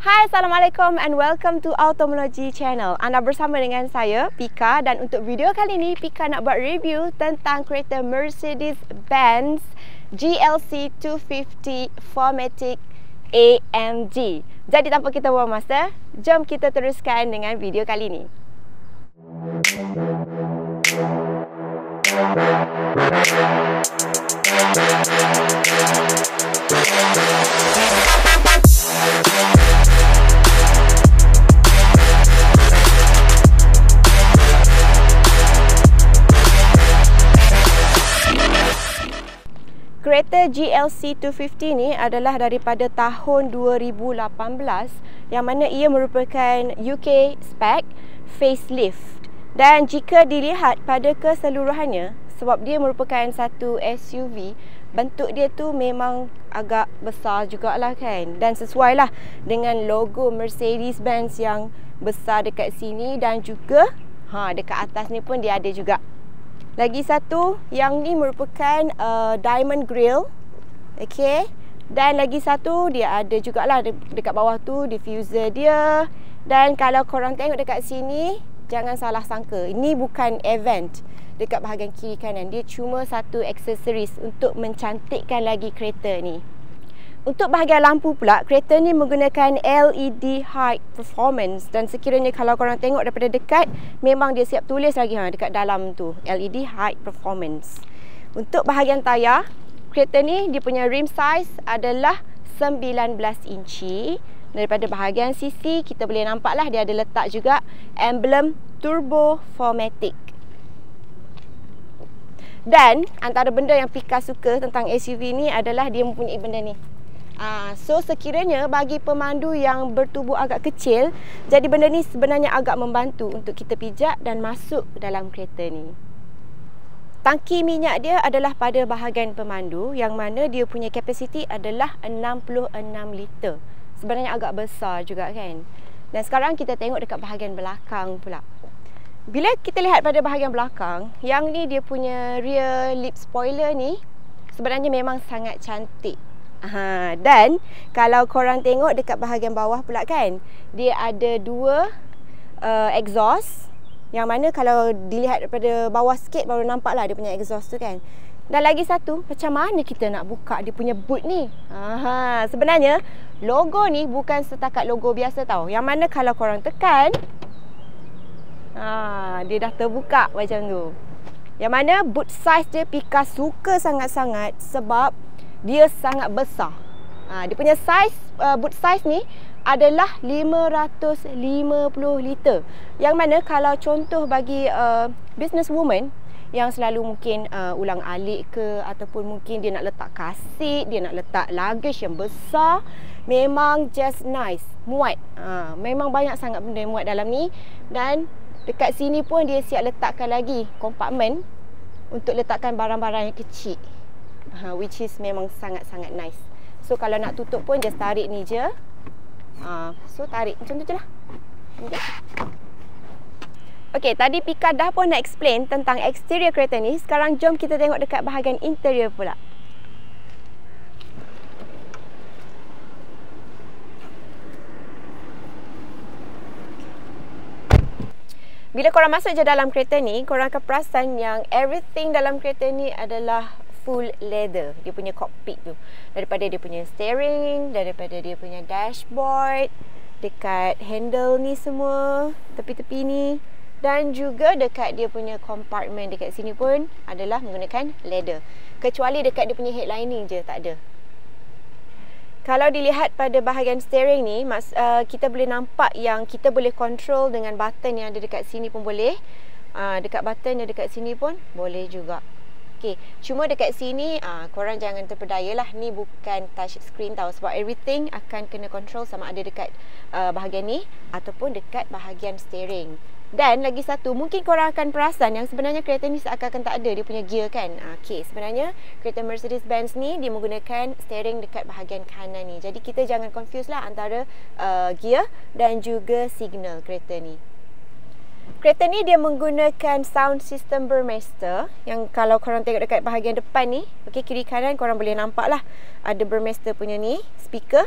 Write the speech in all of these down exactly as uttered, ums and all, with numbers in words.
Hai, Assalamualaikum and welcome to Automology Channel. Anda bersama dengan saya, Pika, dan untuk video kali ini, Pika nak buat review tentang kereta Mercedes-Benz G L C two fifty four matic A M G. Jadi tanpa kita buang masa, jom kita teruskan dengan video kali ini. Kereta G L C two fifty ni adalah daripada tahun dua ribu lapan belas yang mana ia merupakan U K spec facelift. Dan jika dilihat pada keseluruhannya, sebab dia merupakan satu S U V, bentuk dia tu memang agak besar jugalah kan. Dan sesuai lah dengan logo Mercedes-Benz yang besar dekat sini dan juga ha, dekat atas ni pun dia ada juga. Lagi satu, yang ni merupakan uh, diamond grille. Okay. Dan lagi satu, dia ada jugalah de dekat bawah tu diffuser dia. Dan kalau korang tengok dekat sini, jangan salah sangka, ini bukan event dekat bahagian kiri kanan. Dia cuma satu aksesoris untuk mencantikkan lagi kereta ni. Untuk bahagian lampu pula, kereta ni menggunakan L E D High Performance. Dan sekiranya kalau korang tengok daripada dekat, memang dia siap tulis lagi ha, dekat dalam tu, L E D High Performance. Untuk bahagian tayar, kereta ni dia punya rim size adalah sembilan belas inci. Daripada bahagian sisi, kita boleh nampak lah dia ada letak juga emblem Turbo four matic. Dan antara benda yang Pika suka tentang S U V ni adalah dia mempunyai benda ni. Ah, so sekiranya bagi pemandu yang bertubuh agak kecil, jadi benda ni sebenarnya agak membantu untuk kita pijak dan masuk dalam kereta ni. Tangki minyak dia adalah pada bahagian pemandu, yang mana dia punya kapasiti adalah enam puluh enam liter. Sebenarnya agak besar juga kan. Dan sekarang kita tengok dekat bahagian belakang pula. Bila kita lihat pada bahagian belakang, yang ni dia punya rear lip spoiler ni sebenarnya memang sangat cantik. Ha, dan kalau korang tengok dekat bahagian bawah pula kan, dia ada dua uh, exhaust, yang mana kalau dilihat daripada bawah sikit baru nampak lah dia punya exhaust tu kan. Dan lagi satu, macam mana kita nak buka dia punya boot ni? Ha, sebenarnya logo ni bukan setakat logo biasa tau, yang mana kalau korang tekan, ha, dia dah terbuka macam tu. Yang mana boot size dia Pika suka sangat-sangat sebab dia sangat besar. Ha, dia punya size, uh, boot size ni adalah lima ratus lima puluh liter. Yang mana kalau contoh bagi uh, businesswoman yang selalu mungkin uh, ulang alik ke, ataupun mungkin dia nak letak kasit, dia nak letak luggage yang besar, memang just nice, muat. Ha, memang banyak sangat benda yang muat dalam ni. Dan dekat sini pun dia siap letakkan lagi kompartmen untuk letakkan barang-barang yang kecil. Ha, which is memang sangat-sangat nice. So kalau nak tutup pun just tarik ni je. Ha, so tarik macam tu je lah. Okay. Okay, tadi Pika dah pun nak explain tentang exterior kereta ni. Sekarang jom kita tengok dekat bahagian interior pula. Bila korang masuk je dalam kereta ni, korang akan perasan yang everything dalam kereta ni adalah full leather. Dia punya cockpit tu, daripada dia punya steering, daripada dia punya dashboard, dekat handle ni semua, tepi-tepi ni, dan juga dekat dia punya compartment dekat sini pun adalah menggunakan leather. Kecuali dekat dia punya headlining je tak ada. Kalau dilihat pada bahagian steering ni, mas, uh, kita boleh nampak yang kita boleh control dengan button yang ada dekat sini pun boleh. Uh, dekat button yang dekat sini pun boleh juga. Okay, cuma dekat sini uh, korang jangan terpedaya lah, ni bukan touch screen tau, sebab everything akan kena control sama ada dekat uh, bahagian ni ataupun dekat bahagian steering. Dan lagi satu, mungkin korang akan perasan yang sebenarnya kereta ni seakan-akan tak ada dia punya gear kan. Okay, sebenarnya kereta Mercedes-Benz ni dia menggunakan steering dekat bahagian kanan ni. Jadi kita jangan confuse lah antara uh, gear dan juga signal kereta ni. Kereta ni dia menggunakan sound system Burmester, yang kalau korang tengok dekat bahagian depan ni, okey, kiri kanan korang boleh nampak lah ada Burmester punya ni speaker.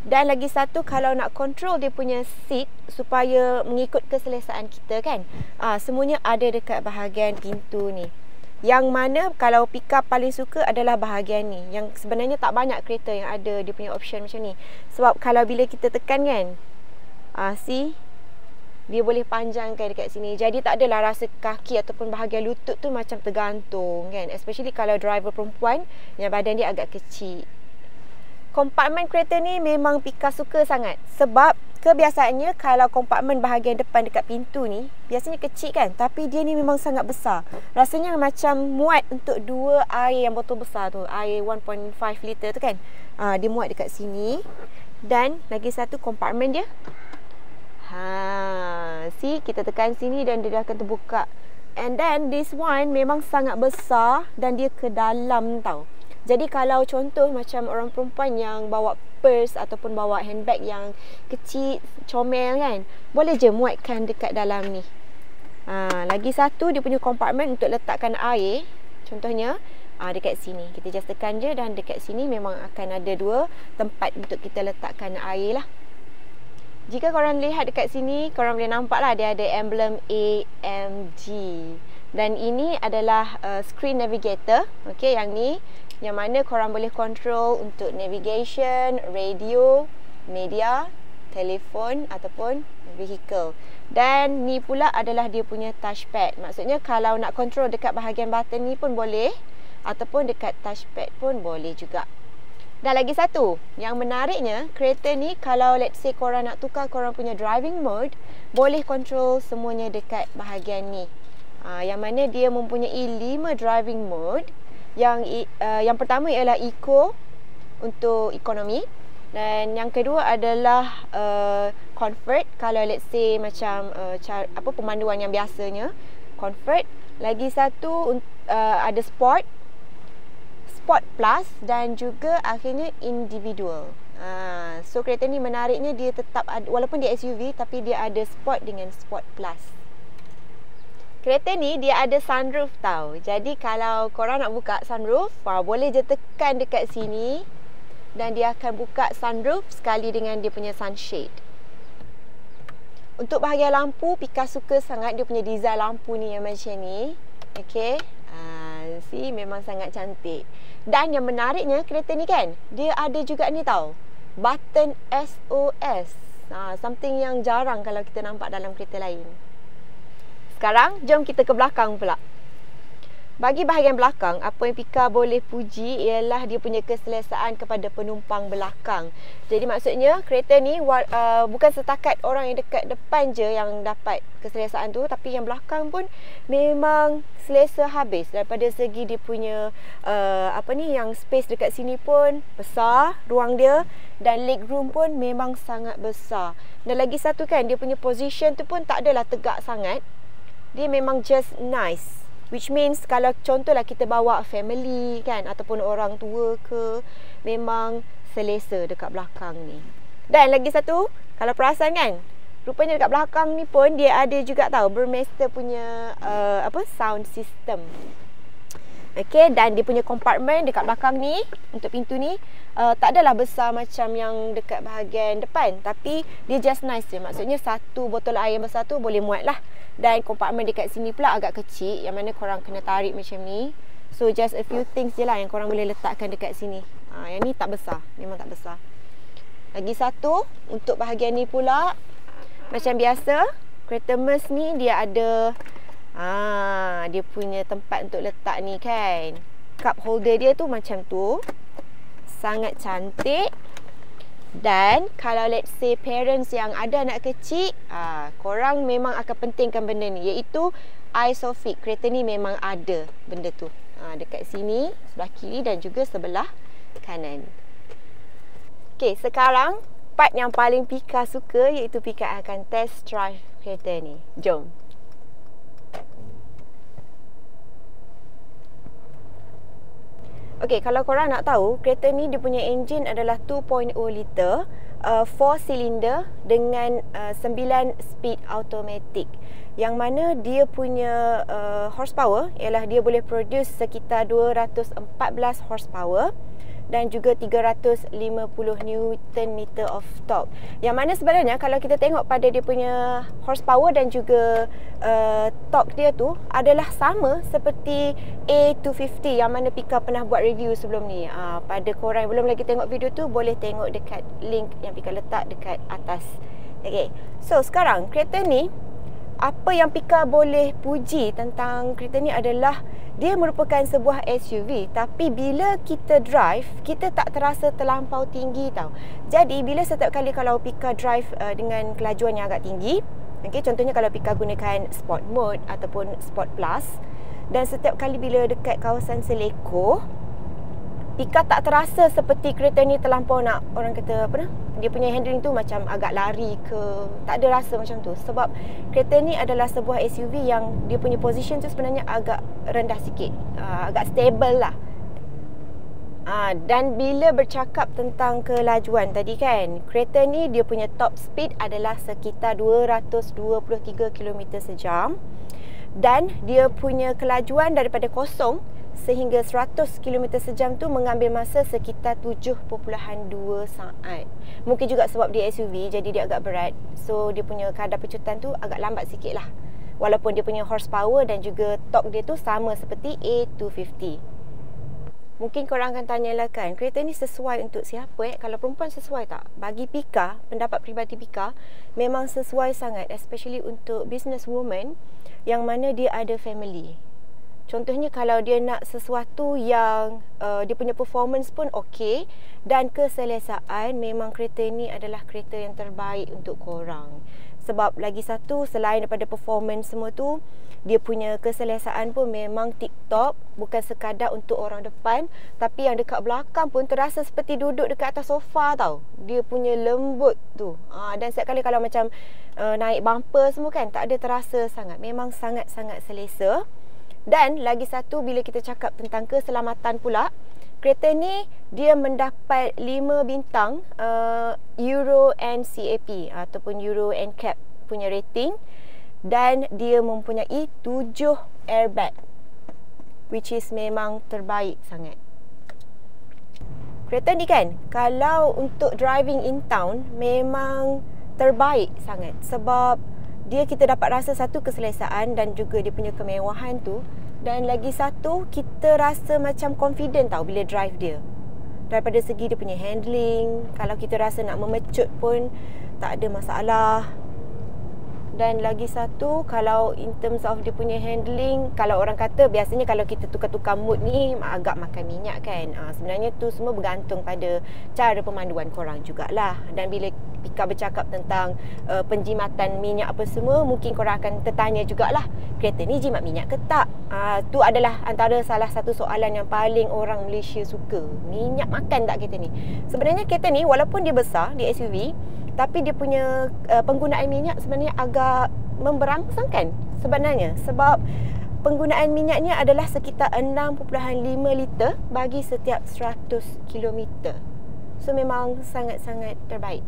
Dan lagi satu, kalau nak control dia punya seat supaya mengikut keselesaan kita kan, ah, semuanya ada dekat bahagian pintu ni. Yang mana kalau pickup paling suka adalah bahagian ni, yang sebenarnya tak banyak kereta yang ada dia punya option macam ni. Sebab kalau bila kita tekan kan, ah, see, dia boleh panjangkan dekat sini. Jadi tak adalah rasa kaki ataupun bahagian lutut tu macam tergantung kan, especially kalau driver perempuan yang badan dia agak kecil. Kompartmen kereta ni memang Pika suka sangat. Sebab kebiasaannya kalau kompartmen bahagian depan dekat pintu ni biasanya kecil kan, tapi dia ni memang sangat besar. Rasanya macam muat untuk dua air yang botol besar tu, air one point five liter tu kan. ha, Dia muat dekat sini. Dan lagi satu, kompartmen dia, ha, see, kita tekan sini dan dia dah akan terbuka. And then this one memang sangat besar dan dia ke dalam tau. Jadi kalau contoh macam orang perempuan yang bawa purse ataupun bawa handbag yang kecil, comel kan, boleh je muatkan dekat dalam ni. Ha, lagi satu, dia punya kompartmen untuk letakkan air. Contohnya ha, dekat sini. Kita just tekan je dan dekat sini memang akan ada dua tempat untuk kita letakkan air lah. Jika korang lihat dekat sini, korang boleh nampak lah dia ada emblem A M G. Dan ini adalah uh, screen navigator. Okay, yang ni yang mana korang boleh control untuk navigation, radio, media, telefon ataupun vehicle. Dan ni pula adalah dia punya touchpad. Maksudnya kalau nak control dekat bahagian button ni pun boleh, ataupun dekat touchpad pun boleh juga. Dan lagi satu, yang menariknya, kereta ni kalau let's say korang nak tukar korang punya driving mode, boleh control semuanya dekat bahagian ni. Ha, yang mana dia mempunyai lima driving mode. Yang uh, yang pertama ialah eco untuk ekonomi, dan yang kedua adalah uh, comfort kalau let's say macam uh, cara, apa pemanduan yang biasanya comfort. Lagi satu uh, ada sport, sport plus, dan juga akhirnya individual. Uh, so kereta ni menariknya dia tetap ada, walaupun dia S U V tapi dia ada sport dengan sport plus. Kereta ni dia ada sunroof tau. Jadi kalau korang nak buka sunroof, wah, boleh je tekan dekat sini dan dia akan buka sunroof sekali dengan dia punya sunshade. Untuk bahagian lampu, Pika suka sangat dia punya design lampu ni yang macam ni. Okay, ha, see, memang sangat cantik. Dan yang menariknya kereta ni kan, dia ada juga ni tau, button S O S. ha, Something yang jarang kalau kita nampak dalam kereta lain. Sekarang, jom kita ke belakang pula. Bagi bahagian belakang, apa yang Pika boleh puji ialah dia punya keselesaan kepada penumpang belakang. Jadi maksudnya, kereta ni uh, bukan setakat orang yang dekat depan je yang dapat keselesaan tu, tapi yang belakang pun memang selesa habis. Daripada segi dia punya uh, apa ni, yang space dekat sini pun besar ruang dia, dan leg room pun memang sangat besar. Dan lagi satu kan, dia punya position tu pun tak adalah tegak sangat. Dia memang just nice. Which means kalau contohlah kita bawa family kan, ataupun orang tua ke, memang selesa dekat belakang ni. Dan lagi satu, kalau perasan kan, rupanya dekat belakang ni pun dia ada juga tahu Burmester punya uh, apa sound system. Okay, dan dia punya kompartmen dekat belakang ni, untuk pintu ni, uh, tak adalah besar macam yang dekat bahagian depan, tapi dia just nice je. Maksudnya satu botol air yang besar tu boleh muat lah. Dan kompartmen dekat sini pula agak kecil, yang mana korang kena tarik macam ni. So just a few things je lah yang korang boleh letakkan dekat sini. ha, Yang ni tak besar, memang tak besar. Lagi satu, untuk bahagian ni pula, macam biasa, kereta Merc ni dia ada Ah, dia punya tempat untuk letak ni kan. Cup holder dia tu macam tu, sangat cantik. Dan kalau let's say parents yang ada anak kecil, ah, korang memang akan pentingkan benda ni, iaitu Isofix. Kereta ni memang ada benda tu, ah, dekat sini, sebelah kiri dan juga sebelah kanan. Okay, sekarang part yang paling Pika suka, iaitu Pika akan test drive kereta ni. Jom. Okey, kalau korang nak tahu, kereta ni dia punya enjin adalah two point oh liter, uh, four cylinder dengan uh, sembilan speed automatic. Yang mana dia punya uh, horsepower ialah dia boleh produce sekitar dua ratus empat belas horsepower. dan juga tiga ratus lima puluh newton meter of torque. Yang mana sebenarnya kalau kita tengok pada dia punya horsepower dan juga uh, torque dia tu adalah sama seperti A dua ratus lima puluh yang mana Pika pernah buat review sebelum ni. Uh, pada korang yang belum lagi tengok video tu, boleh tengok dekat link yang Pika letak dekat atas. Okay, so sekarang kereta ni, apa yang Pika boleh puji tentang kereta ni adalah dia merupakan sebuah S U V, tapi bila kita drive, kita tak terasa terlampau tinggi tau. Jadi bila setiap kali kalau Pika drive uh, dengan kelajuan yang agak tinggi, okay, contohnya kalau Pika gunakan sport mode ataupun sport plus, dan setiap kali bila dekat kawasan Seleko, Pika tak terasa seperti kereta ni terlampau nak, orang kata apa dah, dia punya handling tu macam agak lari ke, tak ada rasa macam tu. Sebab kereta ni adalah sebuah S U V yang dia punya position tu sebenarnya agak rendah sikit, uh, agak stable lah. uh, Dan bila bercakap tentang kelajuan tadi kan, kereta ni dia punya top speed adalah sekitar dua ratus dua puluh tiga kilometer sejam, dan dia punya kelajuan daripada kosong sehingga seratus kilometer sejam tu mengambil masa sekitar tujuh perpuluhan dua saat. Mungkin juga sebab dia S U V, jadi dia agak berat, so dia punya kadar pecutan tu agak lambat sikit lah. Walaupun dia punya horsepower dan juga torque dia tu sama seperti A dua ratus lima puluh. Mungkin korang akan tanyalah kan, kereta ni sesuai untuk siapa eh? Kalau perempuan sesuai tak? Bagi Pika, pendapat peribadi Pika, memang sesuai sangat, especially untuk business woman yang mana dia ada family. Contohnya kalau dia nak sesuatu yang uh, dia punya performance pun okey dan keselesaan, memang kereta ni adalah kereta yang terbaik untuk korang. Sebab lagi satu, selain daripada performance semua tu, dia punya keselesaan pun memang tip-top. Bukan sekadar untuk orang depan, tapi yang dekat belakang pun terasa seperti duduk dekat atas sofa tau. Dia punya lembut tu. Ha, dan setiap kali kalau macam uh, naik bumper semua kan, tak ada terasa sangat. Memang sangat-sangat selesa. Dan lagi satu, bila kita cakap tentang keselamatan pula, kereta ni dia mendapat lima bintang uh, Euro N C A P ataupun Euro N C A P punya rating, dan dia mempunyai tujuh airbag, which is memang terbaik sangat. Kereta ni kan, kalau untuk driving in town memang terbaik sangat, sebab dia kita dapat rasa satu keselesaan dan juga dia punya kemewahan tu. Dan lagi satu, kita rasa macam confident tau bila drive dia. Daripada segi dia punya handling, kalau kita rasa nak memecut pun tak ada masalah. Dan lagi satu, kalau in terms of dia punya handling, kalau orang kata biasanya kalau kita tukar-tukar mood ni agak makan minyak kan. ha, Sebenarnya tu semua bergantung pada cara pemanduan korang jugalah. Dan bila Pika bercakap tentang uh, penjimatan minyak apa semua, mungkin korang akan tertanya jugalah, kereta ni jimat minyak ke tak? ha, Tu adalah antara salah satu soalan yang paling orang Malaysia suka. Minyak makan tak kereta ni? Sebenarnya kereta ni walaupun dia besar, dia S U V, tapi dia punya uh, penggunaan minyak sebenarnya agak memberangsangkan sebenarnya. Sebab penggunaan minyaknya adalah sekitar enam perpuluhan lima liter bagi setiap seratus kilometer. So memang sangat-sangat terbaik.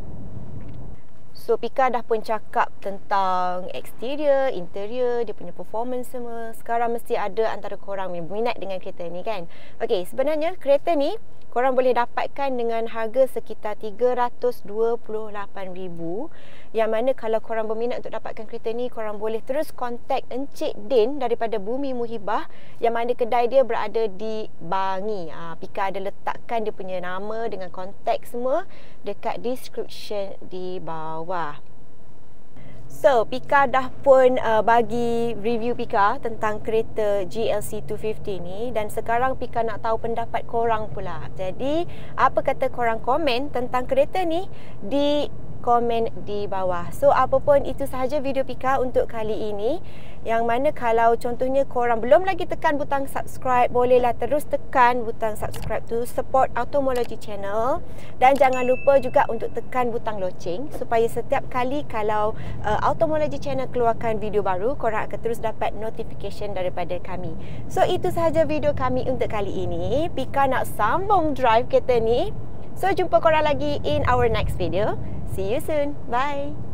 So Pika dah pun cakap tentang exterior, interior, dia punya performance semua. Sekarang mesti ada antara korang yang berminat dengan kereta ni kan. Okey, sebenarnya kereta ni korang boleh dapatkan dengan harga sekitar tiga ratus dua puluh lapan ribu. Yang mana kalau korang berminat untuk dapatkan kereta ni, korang boleh terus kontak Encik Din daripada Bumi Muhibah, yang mana kedai dia berada di Bangi. ha, Pika ada letakkan dia punya nama dengan kontak semua dekat description di bawah. So, Pika dah pun uh, bagi review Pika tentang kereta G L C dua ratus lima puluh ni, dan sekarang Pika nak tahu pendapat korang pula. Jadi, apa kata korang komen tentang kereta ni di komen di bawah. So, apapun itu sahaja video Pika untuk kali ini. Yang mana kalau contohnya korang belum lagi tekan butang subscribe, bolehlah terus tekan butang subscribe tu, support Automology Channel. Dan jangan lupa juga untuk tekan butang loceng supaya setiap kali kalau uh, Automology Channel keluarkan video baru, korang akan terus dapat notification daripada kami. So, itu sahaja video kami untuk kali ini. Pika nak sambung drive kereta ni. So, jumpa korang lagi in our next video. See you soon. Bye.